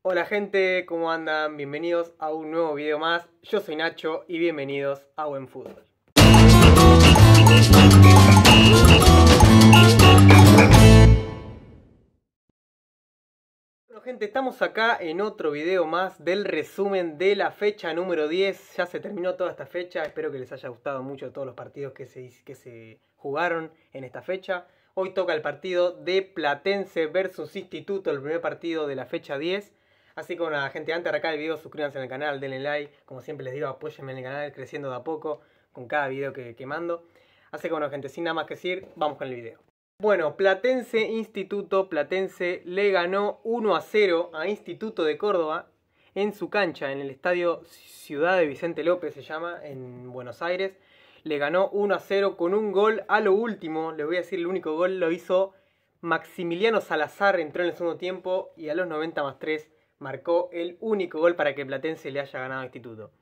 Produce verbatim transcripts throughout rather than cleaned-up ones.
Hola gente, ¿cómo andan? Bienvenidos a un nuevo video más. Yo soy Nacho y bienvenidos a Buen Fútbol. Bueno gente, estamos acá en otro video más del resumen de la fecha número diez. Ya se terminó toda esta fecha, espero que les haya gustado mucho todos los partidos que se, que se jugaron en esta fecha. Hoy toca el partido de Platense versus Instituto, el primer partido de la fecha diez. Así que bueno, gente, antes de arrancar el video, suscríbanse al canal, denle like. Como siempre les digo, apóyenme en el canal, creciendo de a poco con cada video que, que mando. Así que bueno gente, sin nada más que decir, vamos con el video. Bueno, Platense Instituto, Platense le ganó uno a cero a Instituto de Córdoba en su cancha, en el estadio Ciudad de Vicente López se llama, en Buenos Aires. Le ganó uno a cero con un gol a lo último, le voy a decir el único gol lo hizo Maximiliano Salazar, entró en el segundo tiempo y a los noventa más tres marcó el único gol para que Platense le haya ganado a Instituto.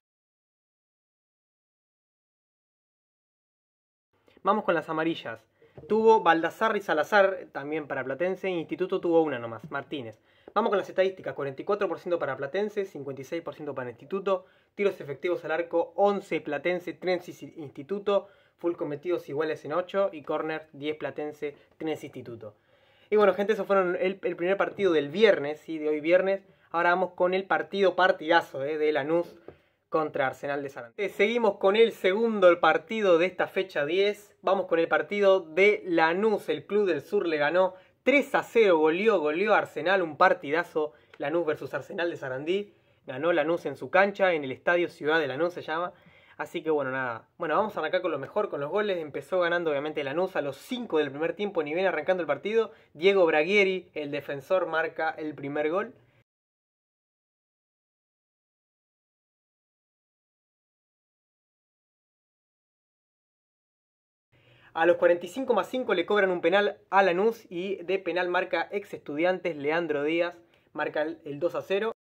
Vamos con las amarillas. Tuvo Baldassarri y Salazar también para Platense. Instituto tuvo una nomás, Martínez. Vamos con las estadísticas. cuarenta y cuatro por ciento para Platense, cincuenta y seis por ciento para Instituto. Tiros efectivos al arco, once Platense, tres Instituto. Full cometidos iguales en ocho. Y corner, diez Platense, tres Instituto. Y bueno gente, esos fueron el, el primer partido del viernes, ¿sí? De hoy viernes. Ahora vamos con el partido partidazo ¿eh? de Lanús contra Arsenal de Sarandí. Seguimos con el segundo partido de esta fecha diez. Vamos con el partido de Lanús. El Club del Sur le ganó tres a cero. Goleó, goleó a Arsenal. Un partidazo. Lanús versus Arsenal de Sarandí. Ganó Lanús en su cancha, en el estadio Ciudad de Lanús se llama. Así que bueno, nada. Bueno, vamos a arrancar con lo mejor, con los goles. Empezó ganando obviamente Lanús a los cinco del primer tiempo. Ni bien arrancando el partido. Diego Braghieri, el defensor, marca el primer gol. A los cuarenta y cinco más cinco le cobran un penal a Lanús y de penal marca ex Estudiantes Leandro Díaz, marca el dos a cero.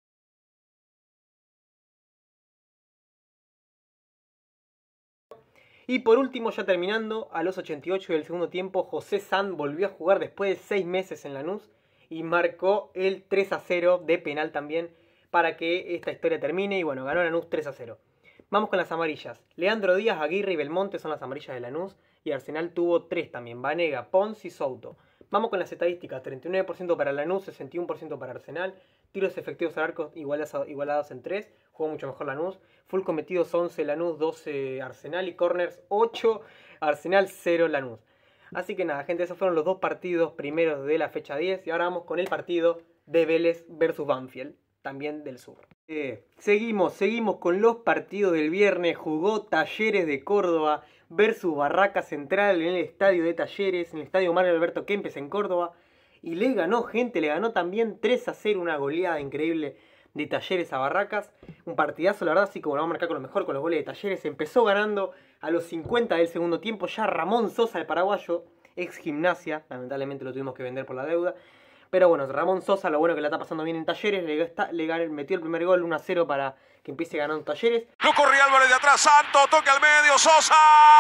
Y por último, ya terminando, a los ochenta y ocho del segundo tiempo, José San volvió a jugar después de seis meses en Lanús y marcó el tres a cero de penal también para que esta historia termine. Y bueno, ganó Lanús tres a cero. Vamos con las amarillas. Leandro Díaz, Aguirre y Belmonte son las amarillas de Lanús. Y Arsenal tuvo tres también. Vanega, Pons y Souto. Vamos con las estadísticas. treinta y nueve por ciento para Lanús, sesenta y uno por ciento para Arsenal. Tiros efectivos al arco igualados, igualados en tres. Jugó mucho mejor Lanús. Full cometidos once Lanús, doce Arsenal. Y corners ocho Arsenal, cero Lanús. Así que nada, gente, esos fueron los dos partidos primeros de la fecha diez. Y ahora vamos con el partido de Vélez versus Banfield, también del sur. Eh, seguimos, seguimos con los partidos del viernes. Jugó Talleres de Córdoba versus Barraca Central en el estadio de Talleres, en el estadio Mario Alberto Kempes en Córdoba. Y le ganó, gente, le ganó también tres a cero, una goleada increíble de Talleres a Barracas. Un partidazo, la verdad, así como lo vamos a marcar con lo mejor, con los goles de Talleres. Empezó ganando a los cincuenta del segundo tiempo ya Ramón Sosa, el paraguayo, ex Gimnasia. Lamentablemente lo tuvimos que vender por la deuda. Pero bueno, Ramón Sosa, lo bueno que la está pasando bien en Talleres, le, está, le metió el primer gol uno a cero para que empiece ganando Talleres. Lo corría Álvarez de atrás, Santo, toque al medio, Sosa.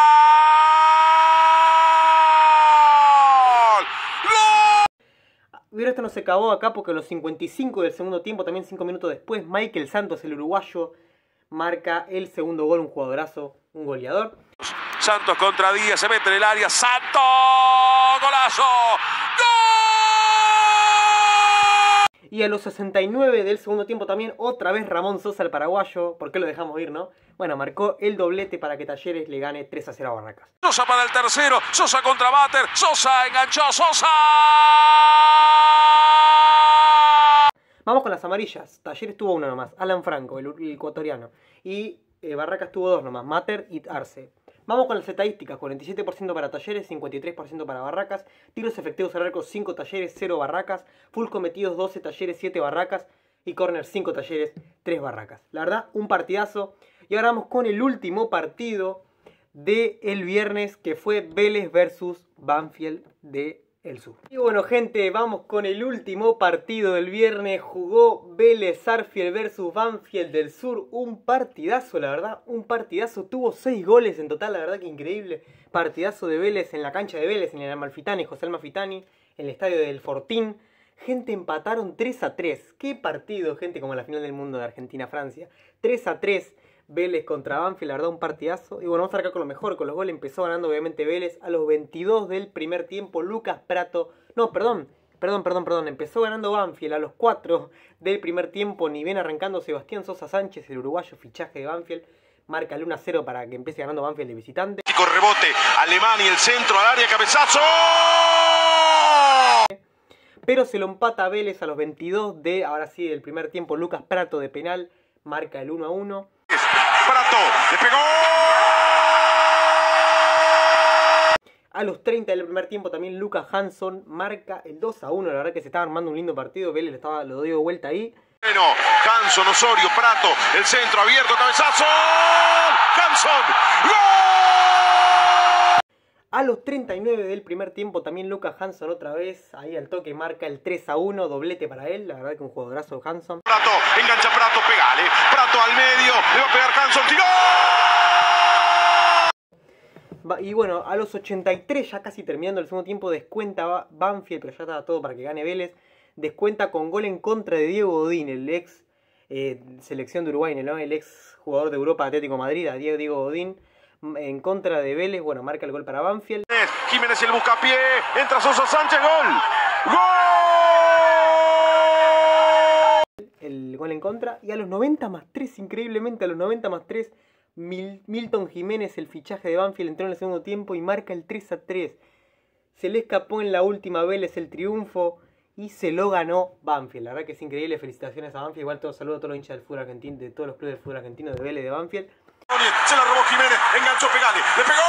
¡Gol! Pero esto no se acabó acá porque a los cincuenta y cinco del segundo tiempo, también cinco minutos después, Michael Santos, el uruguayo, marca el segundo gol, un jugadorazo, un goleador. Santos contra Díaz, se mete en el área, Santos, golazo, ¡gol! Y a los sesenta y nueve del segundo tiempo también, otra vez Ramón Sosa, el paraguayo. ¿Por qué lo dejamos ir, no? Bueno, marcó el doblete para que Talleres le gane tres a cero a Barracas. Sosa para el tercero, Sosa contra Bater, Sosa enganchó, Sosa. Vamos con las amarillas. Talleres tuvo una nomás, Alan Franco, el, el ecuatoriano. Y eh, Barracas tuvo dos nomás, Mater y Arce. Vamos con las estadísticas, cuarenta y siete por ciento para Talleres, cincuenta y tres por ciento para Barracas. Tiros efectivos al arco, cinco Talleres, cero Barracas. Full cometidos, doce Talleres, siete Barracas. Y corner, cinco Talleres, tres Barracas. La verdad, un partidazo. Y ahora vamos con el último partido del viernes, que fue Vélez versus Banfield de el Sur. Y bueno gente, vamos con el último partido del viernes. Jugó Vélez Sarsfield versus Banfield del Sur. Un partidazo, la verdad, un partidazo. Tuvo seis goles en total, la verdad que increíble. Partidazo de Vélez en la cancha de Vélez, en el Amalfitani, José Amalfitani, en el estadio del Fortín. Gente, empataron tres a tres. Qué partido, gente, como la final del mundo de Argentina-Francia. tres a tres. Vélez contra Banfield, la verdad, un partidazo. Y bueno, vamos a arrancar con lo mejor, con los goles. Empezó ganando, obviamente, Vélez a los veintidós del primer tiempo. Lucas Pratto. No, perdón. Perdón, perdón, perdón. Empezó ganando Banfield a los cuatro del primer tiempo. Ni bien arrancando Sebastián Sosa Sánchez, el uruguayo, fichaje de Banfield. Marca el uno a cero para que empiece ganando Banfield de visitante. Con rebote, Alemán y el centro al área, cabezazo. Pero se lo empata a Vélez a los veintidós de, ahora sí, del primer tiempo. Lucas Pratto de penal. Marca el uno a uno. Pratto, le pegó. A los treinta del primer tiempo también Lucas Hanson marca el dos a uno. La verdad que se estaba armando un lindo partido. Vélez estaba, lo dio vuelta ahí. Bueno, Hanson, Osorio, Pratto, el centro abierto, cabezazo. Hanson, ¡gol! A los treinta y nueve del primer tiempo también Lucas Hanson otra vez. Ahí al toque marca el tres a uno. Doblete para él. La verdad que un jugadorazo Hanson. Pratto, engancha Pratto, pegale. Pratto al medio, le va a pegar Hanson, tiró. Y bueno, a los ochenta y tres, ya casi terminando el segundo tiempo, descuenta Banfield, pero ya estaba todo para que gane Vélez. Descuenta con gol en contra de Diego Godín, el ex eh, selección de Uruguay, ¿no? El ex jugador de Europa Atlético de Madrid, a Diego, Diego Godín, en contra de Vélez. Bueno, marca el gol para Banfield. Jiménez el buscapié, entra Sosa Sánchez, gol. ¡Gol! El gol en contra. Y a los noventa más tres, increíblemente, a los noventa más tres, Mil, Milton Jiménez, el fichaje de Banfield, entró en el segundo tiempo y marca el tres a tres. Se le escapó en la última Vélez el triunfo y se lo ganó Banfield. La verdad que es increíble. Felicitaciones a Banfield. Igual todo saludo a todos los hinchas del fútbol argentino, de todos los clubes del fútbol argentino, de Vélez, de Banfield. Se la robó Jiménez, enganchó, pegale, le pegó.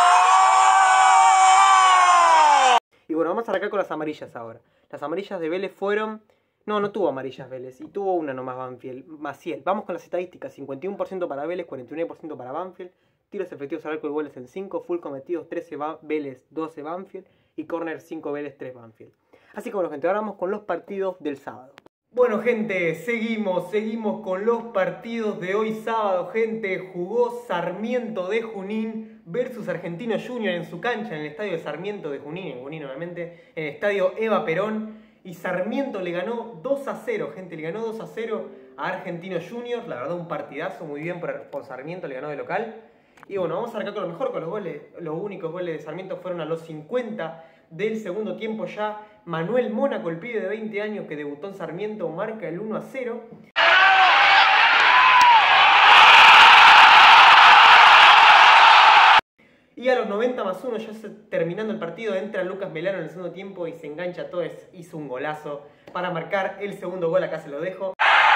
Y bueno, vamos a arrancar con las amarillas ahora. Las amarillas de Vélez fueron... No, no tuvo amarillas Vélez. Y tuvo una nomás Banfield. Maciel. Vamos con las estadísticas. cincuenta y uno por ciento para Vélez, cuarenta y nueve por ciento para Banfield. Tiros efectivos al arco y goles en cinco. Full cometidos trece Vélez, doce Banfield. Y corner cinco Vélez, tres Banfield. Así que bueno, gente, ahora vamos con los partidos del sábado. Bueno, gente, seguimos, seguimos con los partidos de hoy sábado, gente. Jugó Sarmiento de Junín versus Argentinos Juniors en su cancha, en el estadio de Sarmiento de Junín, en Junín obviamente, en el estadio Eva Perón. Y Sarmiento le ganó dos a cero, gente, le ganó dos a cero a Argentinos Juniors. La verdad, un partidazo, muy bien por, por Sarmiento, le ganó de local. Y bueno, vamos a arrancar con lo mejor, con los goles. Los únicos goles de Sarmiento fueron a los cincuenta del segundo tiempo ya. Manuel Mónaco, el pibe de veinte años que debutó en Sarmiento, marca el uno a cero. Y a los noventa más uno, ya terminando el partido, entra Lucas Melano en el segundo tiempo y se engancha todo. Hizo un golazo para marcar el segundo gol. Acá se lo dejo.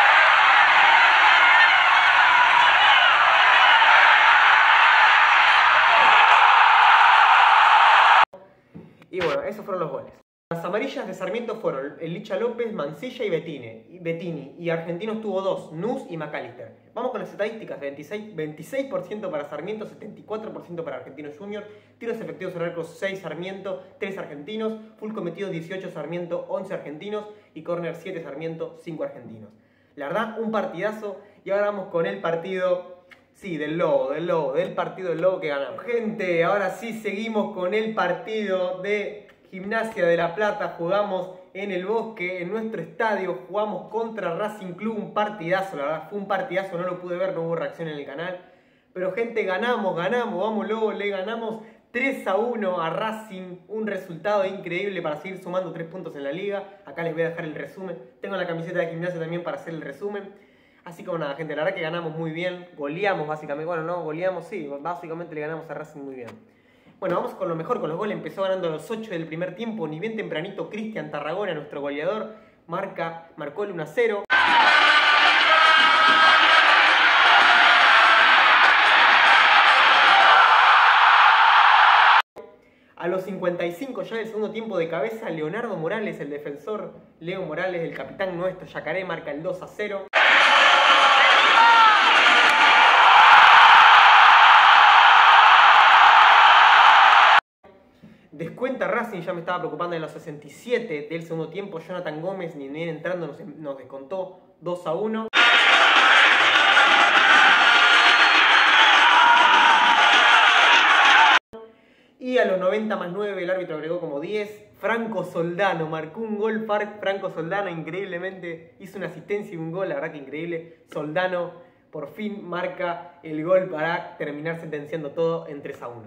Y bueno, esos fueron los goles. Las amarillas de Sarmiento fueron el Licha López, Mancilla y Bettini. Y Bettini. Y Argentinos tuvo dos, Nus y McAllister. Vamos con las estadísticas. veintiséis, veintiséis por ciento para Sarmiento, setenta y cuatro por ciento para Argentinos Juniors. Tiros efectivos al arco seis Sarmiento, tres Argentinos. Full cometidos dieciocho Sarmiento, once Argentinos. Y corner siete Sarmiento, cinco Argentinos. La verdad, un partidazo. Y ahora vamos con el partido... Sí, del Lobo, del Lobo, del partido del Lobo que ganamos. Gente, ahora sí seguimos con el partido de Gimnasia de La Plata. Jugamos en el Bosque, en nuestro estadio. Jugamos contra Racing Club, un partidazo, la verdad. Fue un partidazo, no lo pude ver, no hubo reacción en el canal. Pero gente, ganamos, ganamos, vamos Lobo, le ganamos tres a uno a Racing. Un resultado increíble para seguir sumando tres puntos en la liga. Acá les voy a dejar el resumen. Tengo la camiseta de Gimnasia también para hacer el resumen. Así como nada, gente, la verdad que ganamos muy bien. Goleamos básicamente, bueno, no, goleamos, sí, básicamente le ganamos a Racing muy bien. Bueno, vamos con lo mejor, con los goles. Empezó ganando a los ocho del primer tiempo. Ni bien tempranito, Cristian Tarragona, nuestro goleador, marca, marcó el uno a cero. A los cincuenta y cinco ya del segundo tiempo de cabeza, Leonardo Morales, el defensor, Leo Morales, el capitán nuestro, Yacaré, marca el dos a cero. Descuenta Racing, ya me estaba preocupando en los sesenta y siete del segundo tiempo. Jonathan Gómez, ni bien entrando, nos, nos descontó dos a uno. Y a los noventa más nueve el árbitro agregó como diez. Franco Soldano marcó un gol. Franco Soldano increíblemente hizo una asistencia y un gol, la verdad que increíble. Soldano por fin marca el gol para terminar sentenciando todo en tres a uno.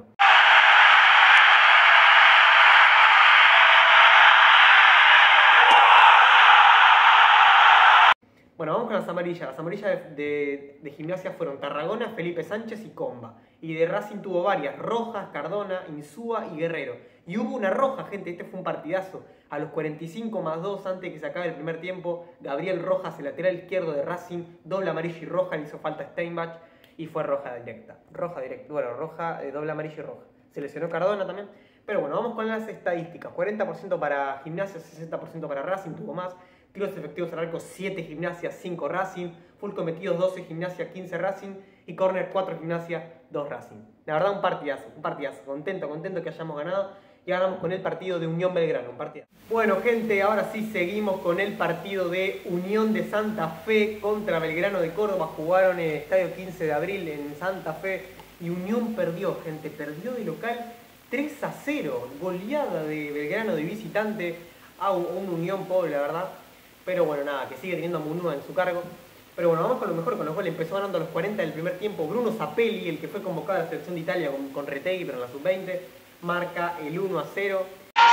Bueno, vamos con las amarillas. Las amarillas de, de, de Gimnasia fueron Tarragona, Felipe Sánchez y Comba. Y de Racing tuvo varias: Rojas, Cardona, Insúa y Guerrero. Y hubo una roja, gente, este fue un partidazo. A los cuarenta y cinco más dos, antes de que se acabe el primer tiempo, Gabriel Rojas, el lateral izquierdo de Racing, doble amarilla y roja, le hizo falta a Steinbach y fue roja directa. Roja directa, bueno, roja, eh, doble amarilla y roja. Se lesionó Cardona también. Pero bueno, vamos con las estadísticas. cuarenta por ciento para Gimnasia, sesenta por ciento para Racing, tuvo más. Tiros efectivos al arco, siete Gimnasia, cinco Racing. Full cometidos, doce Gimnasia, quince Racing. Y corner, cuatro Gimnasia, dos Racing. La verdad, un partidazo, un partidazo. Contento, contento que hayamos ganado. Y ahora vamos con el partido de Unión Belgrano, un partidazo. Bueno, gente, ahora sí seguimos con el partido de Unión de Santa Fe contra Belgrano de Córdoba. Jugaron en el estadio quince de abril en Santa Fe. Y Unión perdió, gente, perdió de local tres a cero. Goleada de Belgrano de visitante a un, un Unión pobre, la verdad. Pero bueno, nada, que sigue teniendo a Munúa en su cargo. Pero bueno, vamos con lo mejor, con los goles. Empezó ganando a los cuarenta del primer tiempo Bruno Zapelli, el que fue convocado a la selección de Italia con, con Retegui, pero en la sub veinte. Marca el uno a cero.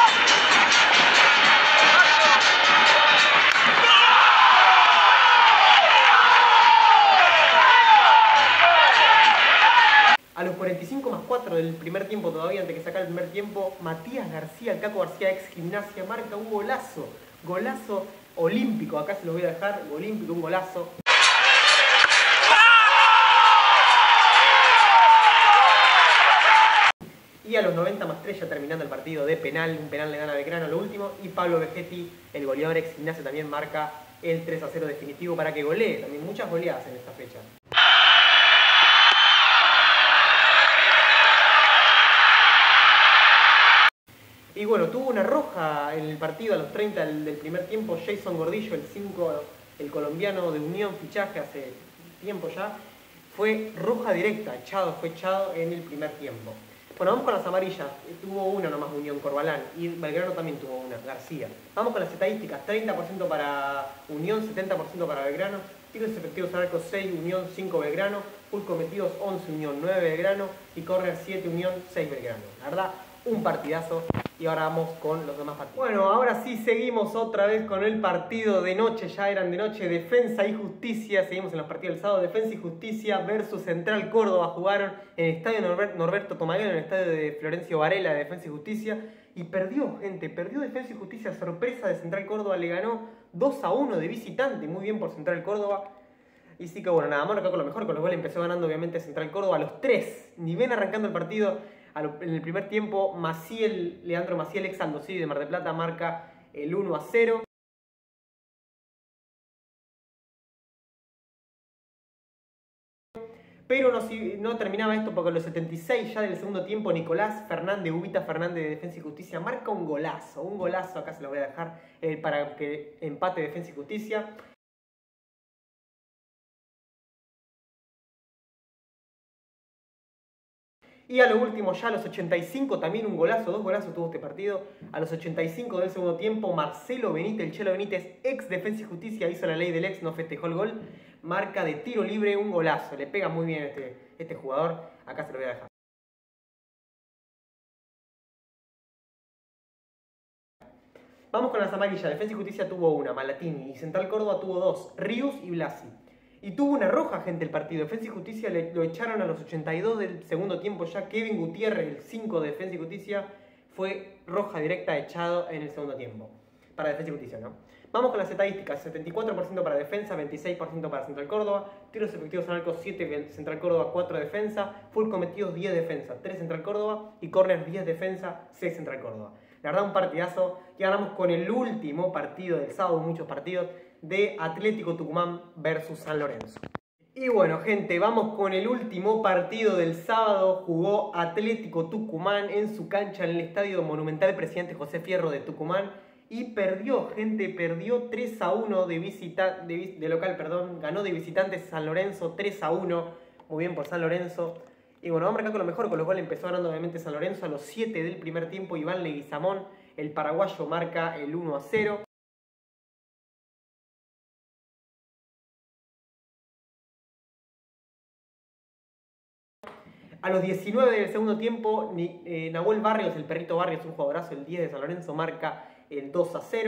A los cuarenta y cinco más cuatro del primer tiempo todavía, antes que sacar el primer tiempo, Matías García, el Caco García, ex Gimnasia, marca un golazo. Golazo olímpico, acá se los voy a dejar, olímpico, un golazo. Y a los noventa más tres, ya terminando el partido, de penal, un penal le gana a Belgrano a lo último. Y Pablo Vegetti, el goleador ex Gimnasia, también marca el tres a cero definitivo para que golee. También muchas goleadas en esta fecha. Y bueno, tuvo una roja en el partido a los treinta del, del primer tiempo. Jason Gordillo, el cinco, el colombiano de Unión, fichaje hace tiempo ya, fue roja directa, echado, fue echado en el primer tiempo. Bueno, vamos con las amarillas. Tuvo una nomás Unión, Corbalán, y Belgrano también tuvo una, García. Vamos con las estadísticas: treinta por ciento para Unión, setenta por ciento para Belgrano. Tiros efectivos al arco, seis Unión, cinco Belgrano. Full cometidos, once Unión, nueve Belgrano. Y corner, siete Unión, seis Belgrano. La verdad, un partidazo. Y ahora vamos con los demás partidos. Bueno, ahora sí seguimos otra vez con el partido de noche. Ya eran de noche. Defensa y Justicia. Seguimos en los partidos del sábado. Defensa y Justicia versus Central Córdoba. Jugaron en el estadio Norbert, Norberto Tomaguelo, en el estadio de Florencio Varela de Defensa y Justicia. Y perdió, gente. Perdió Defensa y Justicia. Sorpresa de Central Córdoba. Le ganó dos a uno de visitante. Muy bien por Central Córdoba. Y sí que bueno, nada más acá con lo mejor. Con los goles empezó ganando obviamente Central Córdoba a los tres. Ni ven arrancando el partido. En el primer tiempo, Maciel, Leandro Maciel, ex Aldo Civi de Mar del Plata, marca el uno a cero. Pero no, no terminaba esto porque a los setenta y seis ya del segundo tiempo, Nicolás Fernández, Ubita Fernández de Defensa y Justicia, marca un golazo. Un golazo, acá se lo voy a dejar eh, para que empate Defensa y Justicia. Y a lo último, ya a los ochenta y cinco, también un golazo, dos golazos tuvo este partido. A los ochenta y cinco del segundo tiempo, Marcelo Benítez, el Chelo Benítez, ex Defensa y Justicia, hizo la ley del ex, no festejó el gol. Marca de tiro libre, un golazo. Le pega muy bien este, este jugador. Acá se lo voy a dejar. Vamos con las amarillas. Defensa y Justicia tuvo una, Malatini. Y Central Córdoba tuvo dos, Ríos y Blasi. Y tuvo una roja, gente, el partido. Defensa y Justicia le, lo echaron a los ochenta y dos del segundo tiempo ya. Kevin Gutiérrez, el cinco de Defensa y Justicia, fue roja directa echado en el segundo tiempo. Para Defensa y Justicia, ¿no? Vamos con las estadísticas. setenta y cuatro por ciento para Defensa, veintiséis por ciento para Central Córdoba. Tiros efectivos al arco, siete Central Córdoba, cuatro Defensa. Full cometidos, diez Defensa, tres Central Córdoba. Y corners, diez Defensa, seis Central Córdoba. La verdad, un partidazo. Y ahora vamos con el último partido del sábado, muchos partidos, de Atlético Tucumán versus San Lorenzo. Y bueno, gente, vamos con el último partido del sábado. Jugó Atlético Tucumán en su cancha en el Estadio Monumental Presidente José Fierro de Tucumán. Y perdió, gente, perdió tres a uno de, visita, de, de local, perdón. Ganó de visitante San Lorenzo tres a uno. Muy bien por San Lorenzo. Y bueno, vamos acá con lo mejor. Con los goles empezó ganando obviamente San Lorenzo a los siete del primer tiempo. Iván Leguizamón, el paraguayo marca el uno a cero. A los diecinueve del segundo tiempo, eh, Nahuel Barrios, el perrito Barrios, un jugadorazo, el diez de San Lorenzo, marca el dos a cero.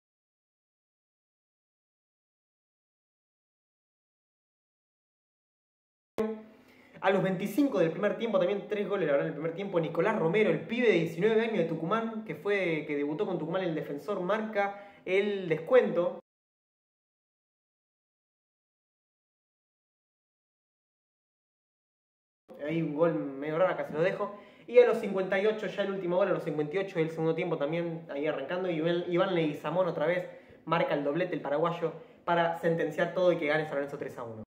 A los veinticinco del primer tiempo, también tres goles la verdad en el primer tiempo, Nicolás Romero, el pibe de diecinueve años de Tucumán, que fue que debutó con Tucumán en el Defensor, marca el descuento. Hay un gol medio raro, acá se lo dejo. Y a los cincuenta y ocho, ya el último gol, a los cincuenta y ocho del segundo tiempo también, ahí arrancando, Iván Leguizamón otra vez marca el doblete, el paraguayo, para sentenciar todo y que gane San Lorenzo tres a uno.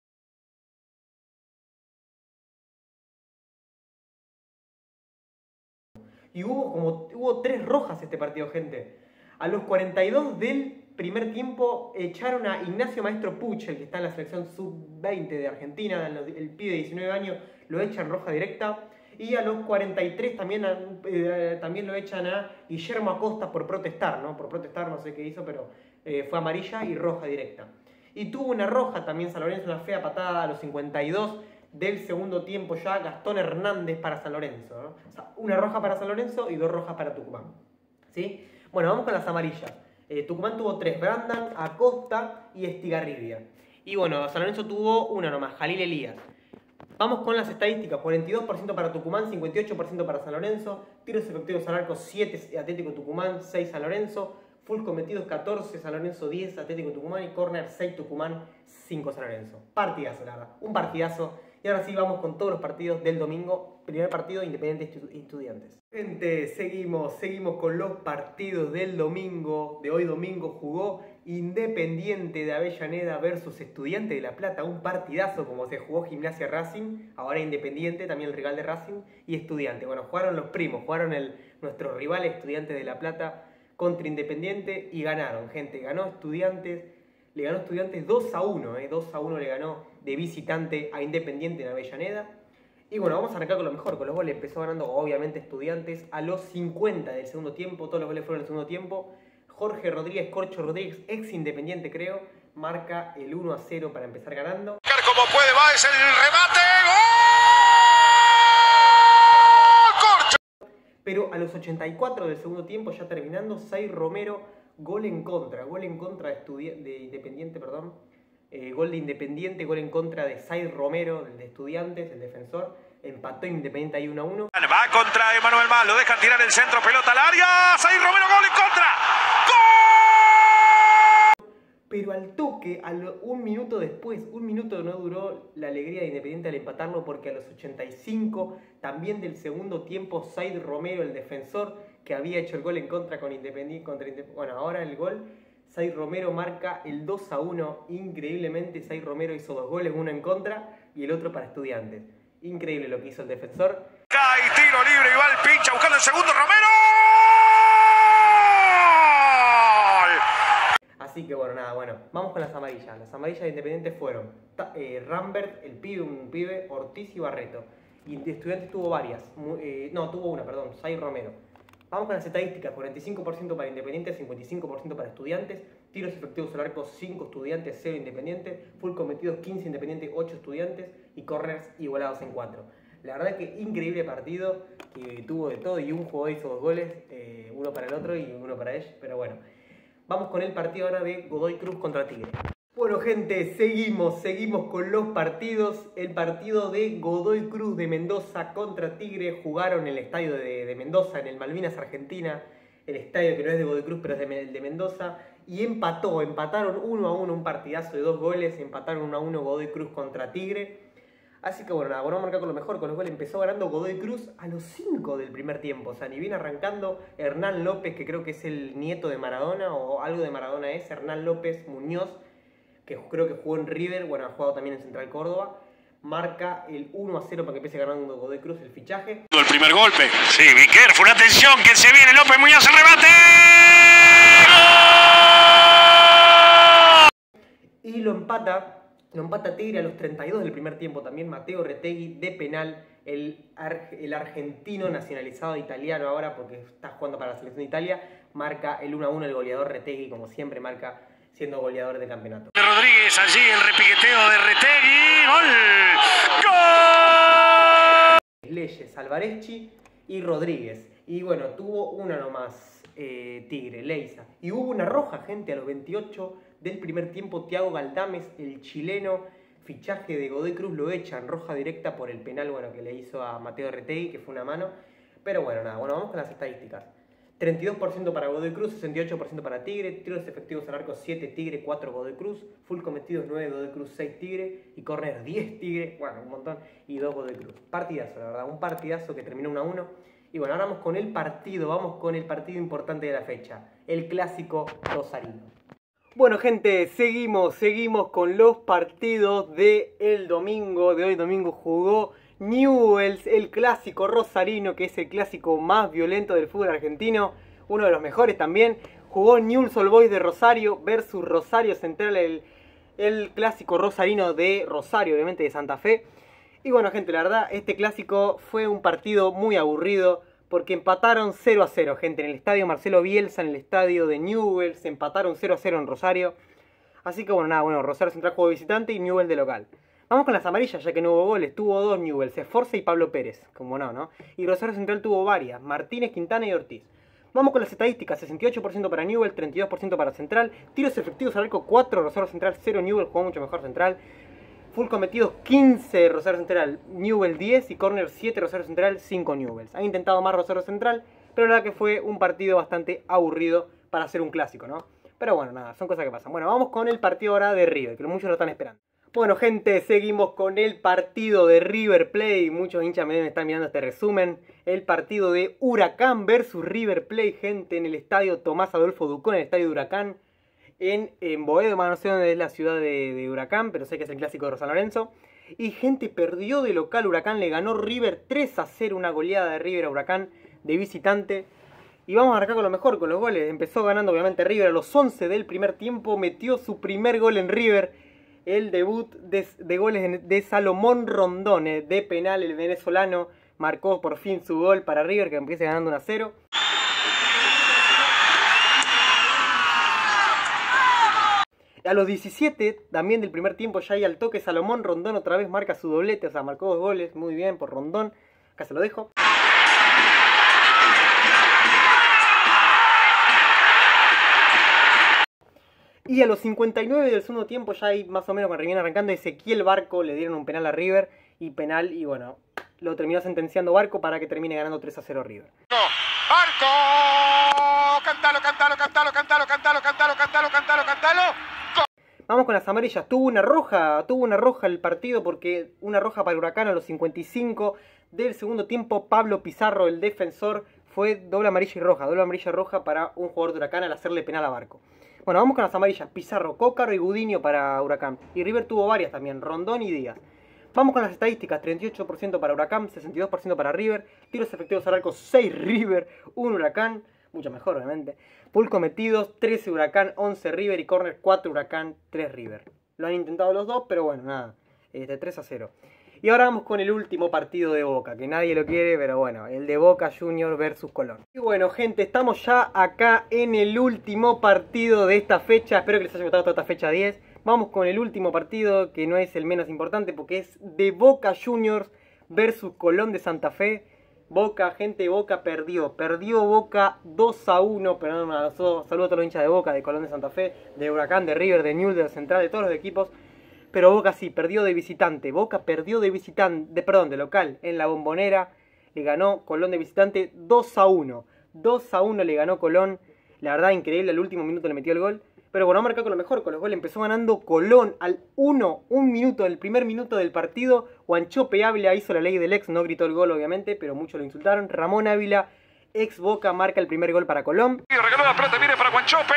Y hubo como hubo tres rojas este partido, gente. A los cuarenta y dos del primer tiempo echaron a Ignacio Maestro Puch, el que está en la selección sub veinte de Argentina, el, el pibe de diecinueve años, lo echan roja directa. Y a los cuarenta y tres también, eh, también lo echan a Guillermo Acosta por protestar, ¿no? Por protestar, no sé qué hizo, pero eh, fue amarilla y roja directa. Y tuvo una roja también San Lorenzo, una fea patada a los cincuenta y dos del segundo tiempo ya, Gastón Hernández para San Lorenzo, ¿no? O sea, una roja para San Lorenzo y dos rojas para Tucumán, ¿sí? Bueno, vamos con las amarillas. Eh, Tucumán tuvo tres, Brandan, Acosta y Estigarribia. Y bueno, San Lorenzo tuvo una nomás, Jalil Elías. Vamos con las estadísticas, cuarenta y dos por ciento para Tucumán, cincuenta y ocho por ciento para San Lorenzo, tiros efectivos al arco siete, Atlético Tucumán, seis San Lorenzo, full cometidos catorce, San Lorenzo diez, Atlético Tucumán y córner seis Tucumán, cinco San Lorenzo. Partidazo, la verdad, un partidazo. Y ahora sí vamos con todos los partidos del domingo. Primer partido, Independiente Estudiantes. Gente, seguimos, seguimos con los partidos del domingo. De hoy domingo jugó Independiente de Avellaneda versus Estudiante de La Plata. Un partidazo como se jugó Gimnasia Racing. Ahora Independiente, también el rival de Racing. Y Estudiante. Bueno, jugaron los primos, jugaron el, nuestros rivales Estudiantes de La Plata contra Independiente y ganaron, gente. Ganó Estudiantes. Le ganó Estudiantes dos a uno, eh, dos a uno le ganó de visitante a Independiente en Avellaneda. Y bueno, vamos a arrancar con lo mejor, con los goles. Empezó ganando obviamente Estudiantes a los cincuenta del segundo tiempo, todos los goles fueron en el segundo tiempo. Jorge Rodríguez, Corcho Rodríguez, ex Independiente creo, marca el uno a cero para empezar ganando. Como puede, va, es el remate, ¡gol! ¡Corcho! Pero a los ochenta y cuatro del segundo tiempo, ya terminando, Zair Romero, gol en contra, gol en contra de, de Independiente, perdón. Eh, gol de Independiente, gol en contra de Zair Romero, el de Estudiantes, el defensor. Empató Independiente ahí uno a uno. Va contra Emanuel Mal, lo dejan tirar el centro, pelota al área. Zair Romero, gol en contra. ¡Gol! Pero al toque, al, un minuto después, un minuto no duró la alegría de Independiente al empatarlo, porque a los ochenta y cinco, también del segundo tiempo, Zair Romero, el defensor, que había hecho el gol en contra con Independiente, contra Independiente, bueno, ahora el gol, Zair Romero marca el dos a uno, increíblemente Zair Romero hizo dos goles, uno en contra y el otro para Estudiantes. Increíble lo que hizo el defensor. Cae, tiro libre y va el pincha buscando el segundo, Romero. Así que bueno, nada, bueno, vamos con las amarillas. Las amarillas de Independiente fueron eh, Rambert, el pibe, un pibe, Ortiz y Barreto. Y de Estudiantes tuvo varias, eh, no, tuvo una, perdón, Zair Romero. Vamos con las estadísticas, cuarenta y cinco por ciento para Independiente, cincuenta y cinco por ciento para Estudiantes, tiros efectivos al arco cinco Estudiantes, cero Independiente, full cometidos quince Independiente, ocho Estudiantes y corners igualados en cuatro. La verdad que increíble partido, que tuvo de todo y un jugador hizo dos goles, eh, uno para el otro y uno para ellos, pero bueno. Vamos con el partido ahora de Godoy Cruz contra Tigre. Bueno, gente, seguimos, seguimos con los partidos. El partido de Godoy Cruz de Mendoza contra Tigre. Jugaron en el estadio de, de Mendoza, en el Malvinas, Argentina. El estadio que no es de Godoy Cruz, pero es de, de Mendoza. Y empató, empataron uno a uno, un partidazo de dos goles. Empataron uno a uno Godoy Cruz contra Tigre. Así que bueno, nada, bueno, vamos a marcar con lo mejor. Con los goles empezó ganando Godoy Cruz a los cinco del primer tiempo. O sea, ni bien arrancando, Hernán López, que creo que es el nieto de Maradona, o algo de Maradona es, Hernán López Muñoz, que creo que jugó en River, bueno, ha jugado también en Central Córdoba, marca el uno a cero para que empiece ganando Godoy Cruz el fichaje. El primer golpe. Sí, be careful, atención, que se viene López Muñoz, el remate. Y lo empata Lo empata Tigre a los treinta y dos del primer tiempo también. Mateo Retegui de penal. El, ar el argentino nacionalizado italiano ahora, porque está jugando para la selección de Italia, marca el uno a uno. El goleador Retegui, como siempre, marca siendo goleador del campeonato. Rodríguez allí, el repiqueteo de Retegui. ¡Gol! ¡Gol! Leyes, Alvareschi y Rodríguez. Y bueno, tuvo una nomás eh, Tigre, Leiza. Y hubo una roja, gente, a los veintiocho del primer tiempo. Thiago Galdames, el chileno, fichaje de Godoy Cruz, lo echan roja directa por el penal, bueno, que le hizo a Mateo Retegui, que fue una mano. Pero bueno, nada, bueno, vamos con las estadísticas. treinta y dos por ciento para Godoy Cruz, sesenta y ocho por ciento para Tigre, tiros efectivos al arco siete Tigre, cuatro Godoy Cruz, full cometidos nueve Godoy Cruz, seis Tigre, y corner diez Tigre, bueno, un montón, y dos Godoy Cruz. Partidazo, la verdad, un partidazo que terminó uno a uno. Y bueno, ahora vamos con el partido, vamos con el partido importante de la fecha, el clásico rosarino. Bueno, gente, seguimos, seguimos con los partidos del domingo. De hoy domingo jugó Newell's, el clásico rosarino, que es el clásico más violento del fútbol argentino, uno de los mejores también. Jugó Newell's Old Boys de Rosario versus Rosario Central, el, el clásico rosarino de Rosario, obviamente de Santa Fe. Y bueno, gente, la verdad, este clásico fue un partido muy aburrido, porque empataron cero a cero, gente, en el estadio Marcelo Bielsa, en el estadio de Newell's, empataron cero a cero en Rosario. Así que bueno, nada, bueno, Rosario Central jugó de visitante y Newell's de local. Vamos con las amarillas, ya que no hubo goles. Tuvo dos Newell's, Esforza y Pablo Pérez, como no, ¿no? Y Rosario Central tuvo varias, Martínez, Quintana y Ortiz. Vamos con las estadísticas, sesenta y ocho por ciento para Newell's, treinta y dos por ciento para Central. Tiros efectivos al arco cuatro, Rosario Central cero, Newell's jugó mucho mejor Central. Full cometidos quince Rosario Central, Newell's diez y corner siete Rosario Central, cinco Newell's. Han intentado más Rosario Central, pero la verdad que fue un partido bastante aburrido para hacer un clásico, ¿no? Pero bueno, nada, son cosas que pasan. Bueno, vamos con el partido ahora de River, que muchos lo están esperando. Bueno, gente, seguimos con el partido de River Plate. Muchos hinchas me están mirando este resumen. El partido de Huracán versus River Plate, gente, en el estadio Tomás Adolfo Ducón, en el estadio de Huracán. En, en Boedo, no sé dónde es la ciudad de, de Huracán, pero sé que es el clásico de San Lorenzo. Y gente, perdió de local Huracán, le ganó River tres a cero, una goleada de River a Huracán de visitante. Y vamos a arrancar con lo mejor, con los goles. Empezó ganando obviamente River a los once del primer tiempo, metió su primer gol en River. El debut de, de goles de Salomón Rondón, de penal, el venezolano marcó por fin su gol para River, que empieza ganando uno a cero. A los diecisiete, también del primer tiempo, ya ahí al toque, Salomón Rondón otra vez marca su doblete, o sea, marcó dos goles, muy bien por Rondón. Acá se lo dejo. Y a los cincuenta y nueve del segundo tiempo, ya ahí más o menos cuando viene arrancando, Ezequiel Barco, le dieron un penal a River, y penal, y bueno, lo terminó sentenciando Barco para que termine ganando tres a cero River. ¡Barco! ¡Cántalo, cántalo, cántalo, cántalo, cántalo, cántalo, cántalo, cántalo, cántalo! Vamos con las amarillas. Tuvo una roja, tuvo una roja el partido, porque una roja para Huracán a los cincuenta y cinco del segundo tiempo. Pablo Pizarro, el defensor, fue doble amarilla y roja. Doble amarilla y roja para un jugador de Huracán al hacerle penal a Barco. Bueno, vamos con las amarillas. Pizarro, Cócaro y Gudiño para Huracán. Y River tuvo varias también, Rondón y Díaz. Vamos con las estadísticas. treinta y ocho por ciento para Huracán, sesenta y dos por ciento para River. Tiros efectivos al arco, seis River, uno Huracán. Mucho mejor, obviamente. Full cometidos, trece Huracán, once River y corner, cuatro Huracán, tres River. Lo han intentado los dos, pero bueno, nada. Este, tres a cero. Y ahora vamos con el último partido de Boca, que nadie lo quiere, pero bueno, el de Boca Juniors versus Colón. Y bueno, gente, estamos ya acá en el último partido de esta fecha. Espero que les haya gustado toda esta fecha diez. Vamos con el último partido, que no es el menos importante, porque es de Boca Juniors versus Colón de Santa Fe. Boca, gente, Boca perdió. Perdió Boca dos a uno. Pero no, no, saludo a todos los hinchas de Boca, de Colón de Santa Fe, de Huracán, de River, de Newell's, de Central, de todos los equipos. Pero Boca sí, perdió de visitante. Boca perdió de visitante, de, perdón, de local en la Bombonera. Le ganó Colón de visitante dos a uno. dos a uno le ganó Colón. La verdad, increíble, al último minuto le metió el gol. Pero bueno, ha marcado con lo mejor, con los goles. Empezó ganando Colón al uno, un minuto, el primer minuto del partido. Guanchope Ávila hizo la ley del ex, no gritó el gol obviamente, pero muchos lo insultaron. Ramón Ávila, ex Boca, marca el primer gol para Colón. Y regaló la pelota, viene para Guanchope.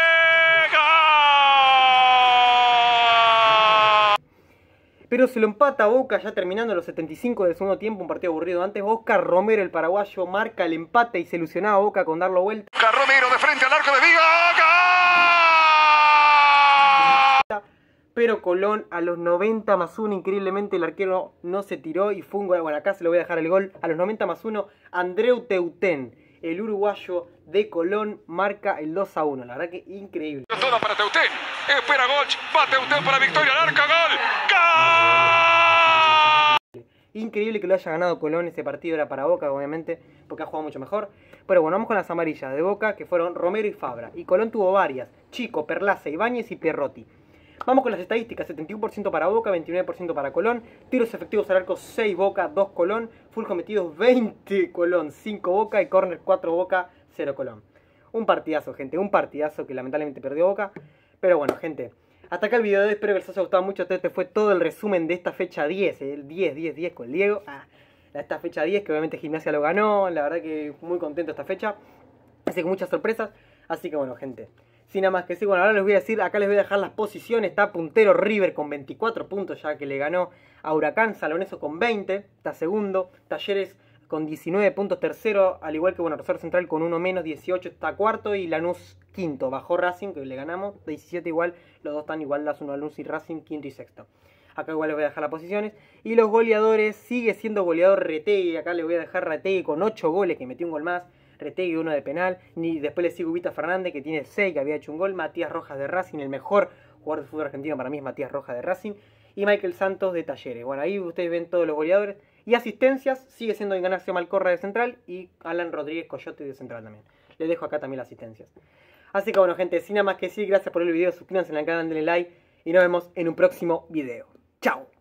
¡Gol! Pero se lo empata Boca ya terminando los setenta y cinco del segundo tiempo, un partido aburrido antes. Oscar Romero, el paraguayo, marca el empate y se ilusionaba Boca con darlo vuelta. Oscar Romero de frente al arco de Viga. ¡Gol! pero Colón a los noventa más uno, increíblemente el arquero no se tiró y fue un gol. Bueno, acá se lo voy a dejar el gol. A los noventa más uno, Andreu Teutén, el uruguayo de Colón, marca el dos a uno. La verdad que increíble. Todo para Teutén. Espera gol. Va Teutén para Victoria. Al arco. Gol. ¡Gol! Increíble que lo haya ganado Colón. Ese partido era para Boca, obviamente, porque ha jugado mucho mejor. Pero bueno, vamos con las amarillas de Boca, que fueron Romero y Fabra. Y Colón tuvo varias: Chico, Perlaza, Ibáñez y Pierrotti. Vamos con las estadísticas: setenta y uno por ciento para Boca, veintinueve por ciento para Colón. Tiros efectivos al arco, seis Boca, dos Colón. Full cometidos, veinte Colón, cinco Boca. Y córner, cuatro Boca, cero Colón. Un partidazo, gente, un partidazo que lamentablemente perdió Boca. Pero bueno, gente, hasta acá el video de hoy. Espero que les haya gustado mucho. Este fue todo el resumen de esta fecha diez, el diez, diez, diez con el Diego. Ah, esta fecha diez, que obviamente Gimnasia lo ganó. La verdad que muy contento esta fecha. Así que muchas sorpresas. Así que bueno, gente, sin nada más que decir, bueno, ahora les voy a decir, acá les voy a dejar las posiciones. Está puntero River con veinticuatro puntos, ya que le ganó a Huracán. San Lorenzo con veinte, está segundo. Talleres con diecinueve puntos, tercero. Al igual que, bueno, Rosario Central con uno menos, dieciocho, está cuarto. Y Lanús quinto, bajó Racing, que le ganamos, diecisiete igual. Los dos están igual, las uno Lanús y Racing, quinto y sexto. Acá igual les voy a dejar las posiciones. Y los goleadores, sigue siendo goleador Retegui. Acá les voy a dejar Retegui con ocho goles, que metió un gol más. Retegui uno de penal, ni después le sigue Ubita Fernández, que tiene seis, que había hecho un gol. Matías Rojas de Racing, el mejor jugador de fútbol argentino para mí es Matías Rojas de Racing. Y Michael Santos de Talleres. Bueno, ahí ustedes ven todos los goleadores. Y asistencias, sigue siendo Ignacio Malcorra de Central y Alan Rodríguez Coyote de Central también. Les dejo acá también las asistencias. Así que bueno, gente, sin nada más que decir, gracias por el video, suscríbanse al canal, denle like y nos vemos en un próximo video. ¡Chao!